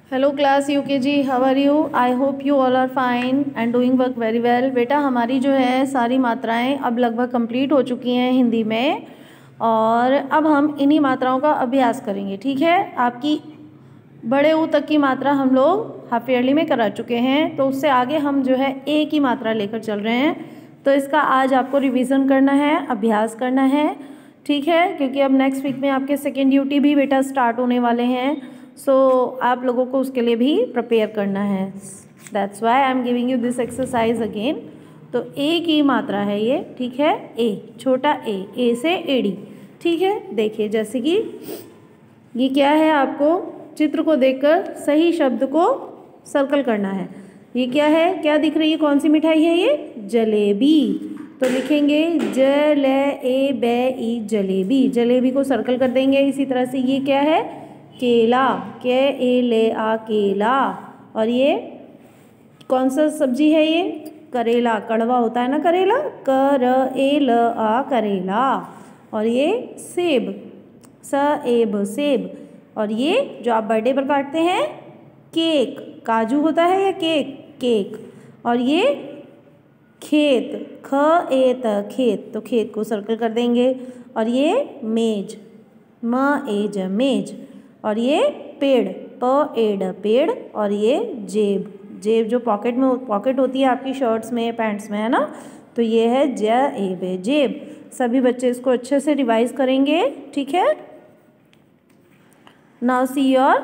Hello class UKG, how are you? I hope you all are fine and doing work very well. बेटा हमारी जो है सारी मात्राएं अब लगभग कंप्लीट हो चुकी हैं हिंदी में, और अब हम इन्हीं मात्राओं का अभ्यास करेंगे। ठीक है, आपकी बड़े ऊ तक की मात्रा हम लोग हाफ ईयरली में करा चुके हैं, तो उससे आगे हम जो है ए की मात्रा लेकर चल रहे हैं। तो इसका आज आपको रिवीजन करना है, अभ्यास करना है। ठीक है, क्योंकि अब नेक्स्ट वीक में आपके सेकेंड ड्यूटी भी बेटा स्टार्ट होने वाले हैं, सो आप लोगों को उसके लिए भी प्रिपेयर करना है। That's why I am giving you this exercise again. तो ए की मात्रा है ये, ठीक है, ए, छोटा ए से एडी। ठीक है, देखिए जैसे कि ये क्या है, आपको चित्र को देखकर सही शब्द को सर्कल करना है। ये क्या है, क्या दिख रही है, कौन सी मिठाई है ये? जलेबी। तो लिखेंगे जलेबी, जलेबी। जलेबी को सर्कल कर देंगे। इसी तरह से ये क्या है, केला, केला, केला। और ये कौन सा सब्जी है ये? करेला, कड़वा होता है ना करेला, करेला, करेला। और ये सेब, सेब, सेब। और ये जो आप बर्थडे पर काटते हैं केक, काजू होता है या केक, केक। और ये खेत, खेत, खेत, तो खेत को सर्कल कर देंगे। और ये मेज, मेज, मेज। और ये पेड़, पेड़, पेड़। और ये जेब, जेब जो पॉकेट में पॉकेट होती है आपकी शर्ट्स में, पैंट्स में, है ना, तो ये है जेब, जेब। सभी बच्चे इसको अच्छे से रिवाइज करेंगे। ठीक है, now see your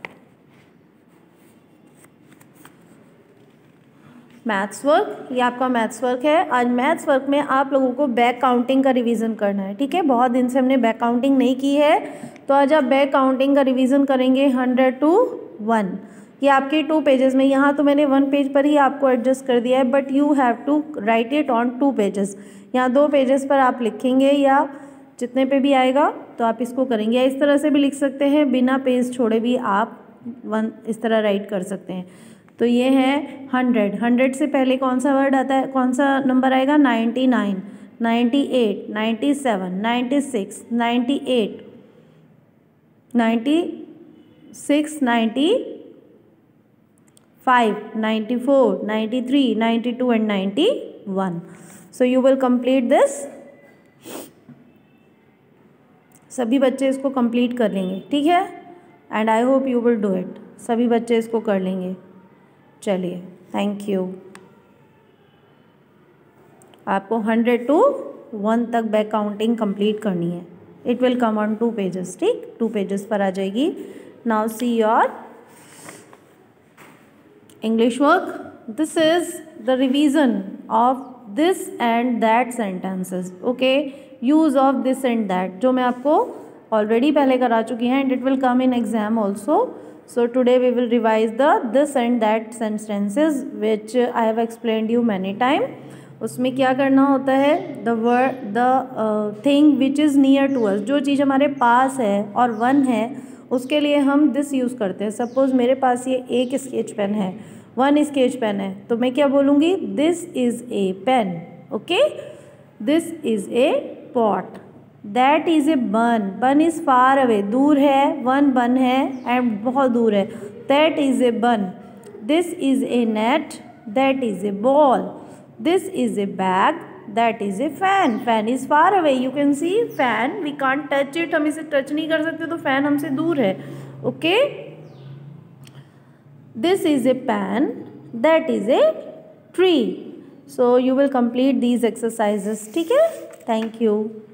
maths work. ये आपका मैथ्स वर्क है। आज मैथ्स वर्क में आप लोगों को बैक काउंटिंग का रिवीजन करना है। ठीक है, बहुत दिन से हमने बैक काउंटिंग नहीं की है, तो आज आप बैक काउंटिंग का रिवीजन करेंगे 100 to 1। ये आपके 2 पेजेस में, यहाँ तो मैंने 1 पेज पर ही आपको एडजस्ट कर दिया है, but you have to write it on 2 pages. यहाँ 2 पेजेस पर आप लिखेंगे, या जितने पे भी आएगा तो आप इसको करेंगे। या इस तरह से भी लिख सकते हैं, बिना पेज छोड़े भी आप 1 इस तरह राइट कर सकते हैं। तो ये है 100। 100 से पहले कौन सा वर्ड आता है, कौन सा नंबर आएगा? 99, 98, 97, 96, 98, 96, 95, 94, 93, 92 and 91. So you will complete this. सभी बच्चे इसको कंप्लीट कर लेंगे। ठीक है, and I hope you will do it. सभी बच्चे इसको कर लेंगे। चलिए, थैंक यू। आपको 100 to 1 तक बैक काउंटिंग कंप्लीट करनी है। It will come on 2 pages. ठीक, 2 पेजेस पर आ जाएगी। Now see your English work. This is the revision of this and that sentences. Okay, use of this and that, जो मैं आपको ऑलरेडी पहले करा चुकी हैं, and it will come in exam also. So today we will revise the this and that sentences which I have explained you many time. उसमें क्या करना होता है, the word, the thing which is near to us, जो चीज़ हमारे पास है और one है, उसके लिए हम this यूज़ करते हैं। सपोज मेरे पास ये एक स्केच पेन है, 1 स्केच पेन है, तो मैं क्या बोलूँगी? This is a pen. Okay, this is a pot. That is a bun, bun is far away, दूर है, 1 बन है एंड बहुत दूर है। That is a bun. This is a net, that is a ball. This is a bag, that is a fan. Fan is far away, you can see fan, we can't touch it, हम इसे touch नहीं कर सकते, तो fan हमसे दूर है। Okay, this is a pan, that is a tree. So you will complete these exercises. ठीक है, थैंक यू।